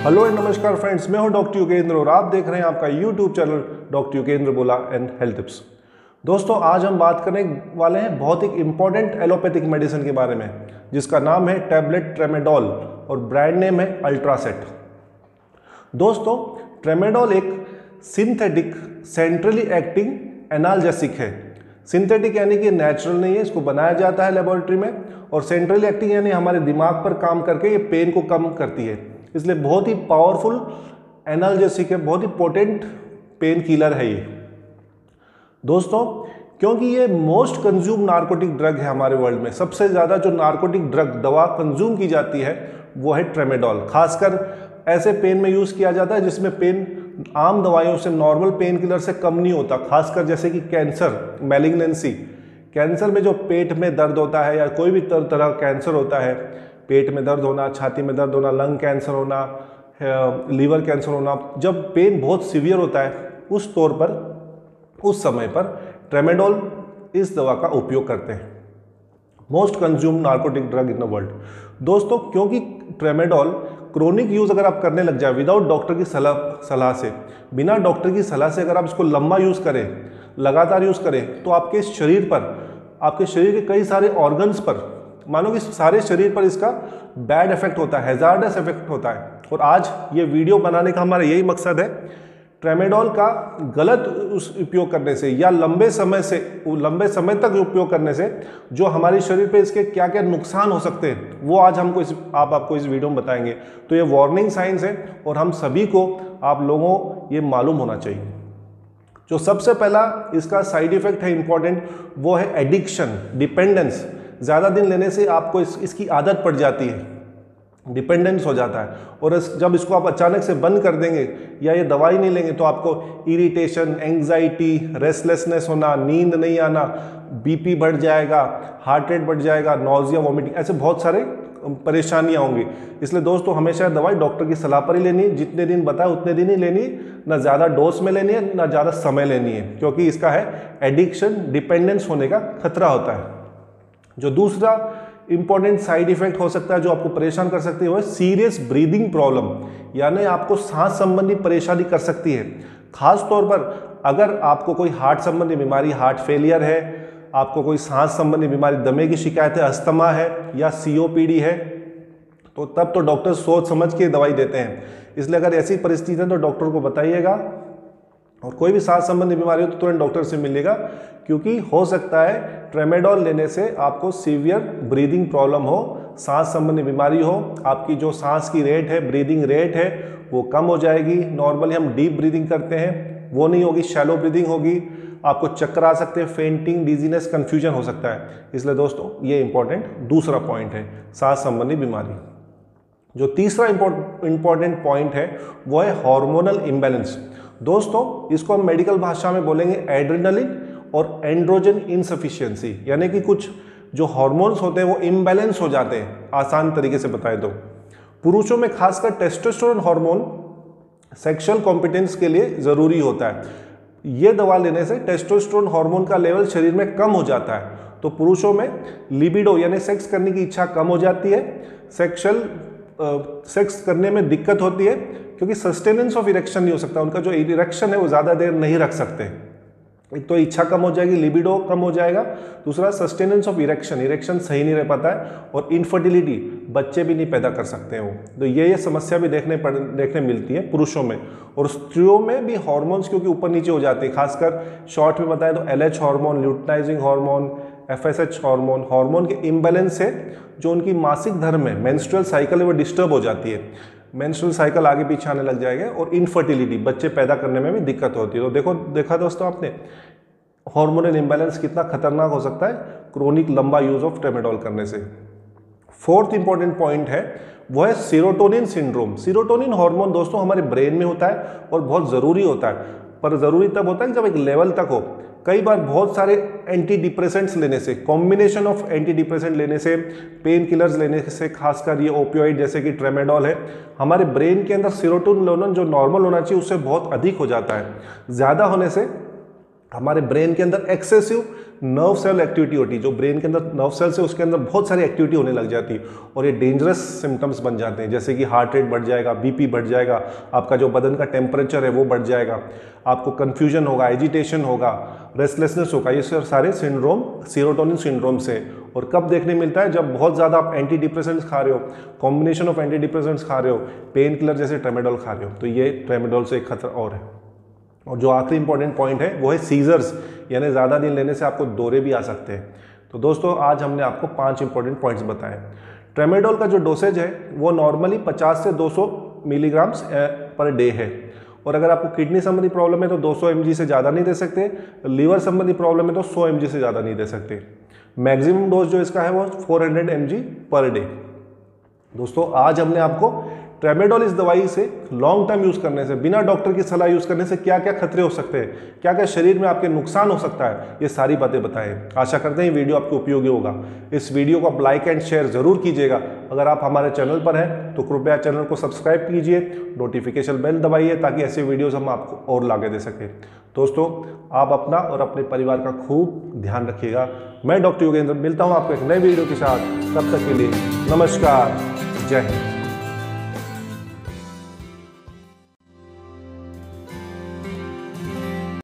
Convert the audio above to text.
Hello and नमस्कार friends, मैं हूं डॉक्टर युगेंद्र और आप देख रहे हैं आपका यूट्यूब चैनल डॉक्टर युगेंद्र बोला एंड हेल्थ टिप्स। दोस्तों, आज हम बात करने वाले हैं बहुत ही इंपॉर्टेंट एलोपैथिक मेडिसिन के बारे में, जिसका नाम है टैबलेट ट्रेमेडोल और ब्रांड नेम है अल्ट्रासेट। दोस्तों, ट्रेमेडोल एक सिंथेटिक सेंट्रली एक्टिंग एनाल्जेसिक है। सिंथेटिक यानी कि नेचुरल नहीं है, इसको बनाया जाता है लेबोरेटरी में, और सेंट्रली एक्टिंग यानी हमारे दिमाग पर काम करके ये पेन को कम करती है, इसलिए बहुत ही पावरफुल एनाल्जेसिक है, बहुत ही पोटेंट पेन किलर है ये। दोस्तों, क्योंकि ये मोस्ट कंज्यूम नार्कोटिक ड्रग है हमारे वर्ल्ड में, सबसे ज़्यादा जो नार्कोटिक ड्रग दवा कंज्यूम की जाती है वो है ट्रेमेडोल। खासकर ऐसे पेन में यूज़ किया जाता है जिसमें पेन आम दवाइयों से, नॉर्मल पेन किलर से कम नहीं होता। खासकर जैसे कि कैंसर, मैलिग्नेंसी, कैंसर में जो पेट में दर्द होता है या कोई भी तरह का कैंसर होता है, पेट में दर्द होना, छाती में दर्द होना, लंग कैंसर होना, लीवर कैंसर होना, जब पेन बहुत सीवियर होता है उस समय पर ट्रेमेडोल इस दवा का उपयोग करते हैं। Most consume narcotic drug in the world. दोस्तों, क्योंकि ट्रेमेडोल क्रोनिक यूज़ अगर आप करने लग जाए विदाउट डॉक्टर की सलाह से, बिना डॉक्टर की सलाह से अगर आप इसको लंबा यूज़ करें, लगातार यूज़ करें, तो आपके शरीर पर, आपके शरीर के कई सारे ऑर्गन्स पर, मानो कि सारे शरीर पर इसका बैड इफेक्ट होता है, हैजार्डस इफेक्ट होता है। और आज ये वीडियो बनाने का हमारा यही मकसद है, ट्रेमेडोल का गलत उपयोग करने से या लंबे समय तक उपयोग करने से जो हमारे शरीर पे इसके क्या क्या नुकसान हो सकते हैं, वो आज हमको आपको इस वीडियो में बताएंगे। तो ये वार्निंग साइंस है और हम सभी को, आप लोगों, ये मालूम होना चाहिए। जो सबसे पहला इसका साइड इफेक्ट है इंपॉर्टेंट, वो है एडिक्शन, डिपेंडेंस। ज़्यादा दिन लेने से आपको इसकी आदत पड़ जाती है, डिपेंडेंस हो जाता है, और जब इसको आप अचानक से बंद कर देंगे या ये दवाई नहीं लेंगे तो आपको इरिटेशन, एंग्जाइटी, रेस्टलेसनेस होना, नींद नहीं आना, बीपी बढ़ जाएगा, हार्ट रेट बढ़ जाएगा, नॉजिया, वॉमिटिंग, ऐसे बहुत सारे परेशानियां होंगी। इसलिए दोस्तों, हमेशा दवाई डॉक्टर की सलाह पर ही लेनी, जितने दिन बताए उतने दिन ही लेनी, ना ज़्यादा डोज में लेनी है, ना ज़्यादा समय लेनी है, क्योंकि इसका है एडिक्शन, डिपेंडेंस होने का खतरा होता है। जो दूसरा इंपॉर्टेंट साइड इफेक्ट हो सकता है जो आपको परेशान कर सकती है, वो है सीरियस ब्रीदिंग प्रॉब्लम, यानी आपको सांस संबंधी परेशानी कर सकती है। खास तौर पर अगर आपको कोई हार्ट संबंधी बीमारी, हार्ट फेलियर है, आपको कोई सांस संबंधी बीमारी, दमे की शिकायत है, अस्थमा है या सीओपीडी है, तो तब तो डॉक्टर सोच समझ के दवाई देते हैं। इसलिए अगर ऐसी परिस्थिति है तो डॉक्टर को बताइएगा, और कोई भी सांस संबंधी बीमारी हो तो तुरंत डॉक्टर से मिलेगा, क्योंकि हो सकता है ट्रेमेडोल लेने से आपको सीवियर ब्रीदिंग प्रॉब्लम हो, सांस संबंधी बीमारी हो, आपकी जो सांस की रेट है, ब्रीदिंग रेट है, वो कम हो जाएगी। नॉर्मली हम डीप ब्रीदिंग करते हैं, वो नहीं होगी, शैलो ब्रीदिंग होगी, आपको चक्कर आ सकते हैं, फेंटिंग, डिजीनेस, कन्फ्यूजन हो सकता है। इसलिए दोस्तों, ये इंपॉर्टेंट दूसरा पॉइंट है, सांस संबंधी बीमारी। जो तीसरा इंपॉर्टेंट पॉइंट है वो है हार्मोनल इम्बैलेंस। दोस्तों, इसको हम मेडिकल भाषा में बोलेंगे एड्रेनलिन और एंड्रोजन इनसफिशिएंसी, यानी कि कुछ जो हार्मोन्स होते हैं वो इम्बैलेंस हो जाते हैं। आसान तरीके से बताएं तो पुरुषों में खासकर टेस्टोस्टेरोन हार्मोन सेक्सुअल कॉम्पिटेंस के लिए जरूरी होता है। ये दवा लेने से टेस्टोस्टेरोन हार्मोन का लेवल शरीर में कम हो जाता है, तो पुरुषों में लिबिडो यानी सेक्स करने की इच्छा कम हो जाती है, सेक्स करने में दिक्कत होती है, क्योंकि सस्टेनेंस ऑफ इरेक्शन नहीं हो सकता, उनका जो इरेक्शन है वो ज़्यादा देर नहीं रख सकते। एक तो इच्छा कम हो जाएगी, लिबिडो कम हो जाएगा, दूसरा सस्टेनेंस ऑफ इरेक्शन सही नहीं रह पाता है, और इनफर्टिलिटी, बच्चे भी नहीं पैदा कर सकते हैं वो। तो ये समस्या भी देखने मिलती है पुरुषों में। और स्त्रियों में भी हार्मोन्स क्योंकि ऊपर नीचे हो जाते हैं, खासकर शॉर्ट में बताएं तो LH hormone, luteinizing hormone, FSH hormone के इम्बैलेंस से जो उनकी मासिक धर्म है, मेंस्ट्रुअल साइकिल है, वो डिस्टर्ब हो जाती है, मेंस्ट्रुअल साइकिल आगे पीछे आने लग जाएगा, और इनफर्टिलिटी, बच्चे पैदा करने में भी दिक्कत होती है। तो देखा दोस्तों आपने हार्मोनल इम्बैलेंस कितना खतरनाक हो सकता है क्रोनिक लंबा यूज ऑफ ट्रेमेडोल करने से। फोर्थ इंपॉर्टेंट पॉइंट है वो है सीरोटोनिन सिंड्रोम। सीरोटोनिन हार्मोन दोस्तों हमारे ब्रेन में होता है और बहुत ज़रूरी होता है, पर ज़रूरी तब होता है जब एक लेवल तक हो। कई बार बहुत सारे एंटी डिप्रेसेंट्स लेने से, कॉम्बिनेशन ऑफ एंटी डिप्रेसेंट लेने से, पेन किलर्स लेने से, खासकर ये ओपियोइड जैसे कि ट्रेमेडोल है, हमारे ब्रेन के अंदर सीरोटोनिन लेवल जो नॉर्मल होना चाहिए उससे बहुत अधिक हो जाता है। ज़्यादा होने से हमारे ब्रेन के अंदर एक्सेसिव नर्व सेल एक्टिविटी होती है। जो ब्रेन के अंदर नर्व सेल्स है उसके अंदर बहुत सारी एक्टिविटी होने लग जाती है और ये डेंजरस सिम्टम्स बन जाते हैं, जैसे कि हार्ट रेट बढ़ जाएगा, बीपी बढ़ जाएगा, आपका जो बदन का टेम्परेचर है वो बढ़ जाएगा, आपको कन्फ्यूजन होगा, एजिटेशन होगा, रेस्टलेसनेस होगा। ये सारे सिंड्रोम सेरोटोनिन सिंड्रोम से। और कब देखने मिलता है? जब बहुत ज़्यादा आप एंटी डिप्रेसेंट्स खा रहे हो, कॉम्बिनेशन ऑफ एंटी डिप्रेसेंट्स खा रहे हो, पेन किलर जैसे ट्रेमेडोल खा रहे हो, तो ये ट्रेमेडोल से एक खतरा और है। और जो आखिरी इंपॉर्टेंट पॉइंट है वो है सीजर्स, यानी ज़्यादा दिन लेने से आपको दौरे भी आ सकते हैं। तो दोस्तों आज हमने आपको 5 इंपॉर्टेंट पॉइंट्स बताए। ट्रेमेडोल का जो डोसेज है वो नॉर्मली 50 से 200 मिलीग्राम्स पर डे है। और अगर आपको किडनी संबंधी प्रॉब्लम है तो 200 mg से ज़्यादा नहीं दे सकते, लीवर संबंधी प्रॉब्लम है तो 100 mg से ज़्यादा नहीं दे सकते। मैक्सिमम डोज जो इसका है वो 400 mg पर डे। दोस्तों आज हमने आपको ट्रेमेडोल इस दवाई से लॉन्ग टर्म यूज़ करने से, बिना डॉक्टर की सलाह यूज़ करने से क्या क्या खतरे हो सकते हैं, क्या क्या शरीर में आपके नुकसान हो सकता है, ये सारी बातें बताएं। आशा करते हैं ये वीडियो आपको उपयोगी होगा। इस वीडियो को आप लाइक एंड शेयर ज़रूर कीजिएगा। अगर आप हमारे चैनल पर हैं तो कृपया चैनल को सब्सक्राइब कीजिए, नोटिफिकेशन बेल दबाइए ताकि ऐसे वीडियोज़ हम आपको और लाके दे सकें। दोस्तों आप अपना और अपने परिवार का खूब ध्यान रखिएगा। मैं डॉक्टर योगेंद्र मिलता हूँ आपको एक नए वीडियो के साथ। तब तक के लिए नमस्कार, जय हिंद।